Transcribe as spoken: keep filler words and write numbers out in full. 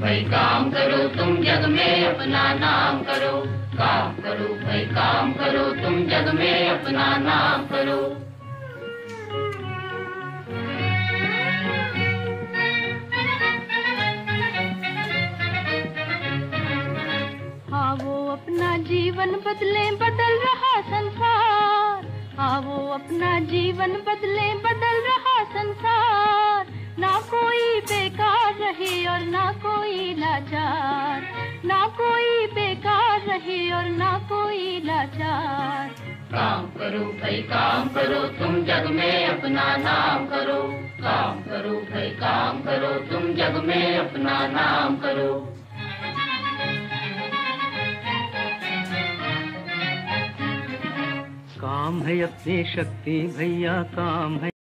भाई काम करो, तुम जग में अपना नाम करो। काम करो भाई काम करो, तुम जग में अपना नाम करो। आओ अपना जीवन बदले, बदल रहा संसार। आओ अपना जीवन बदले, बदल रहा संसार। ना कोई बेकार रहे और ना कोई लाचार, ना कोई बेकार रहे और ना कोई लाचार। काम करो भाई काम करो, तुम जग में अपना नाम करो। काम करो भाई काम करो, तुम जग में अपना नाम करो। काम है अपनी शक्ति भैया, काम है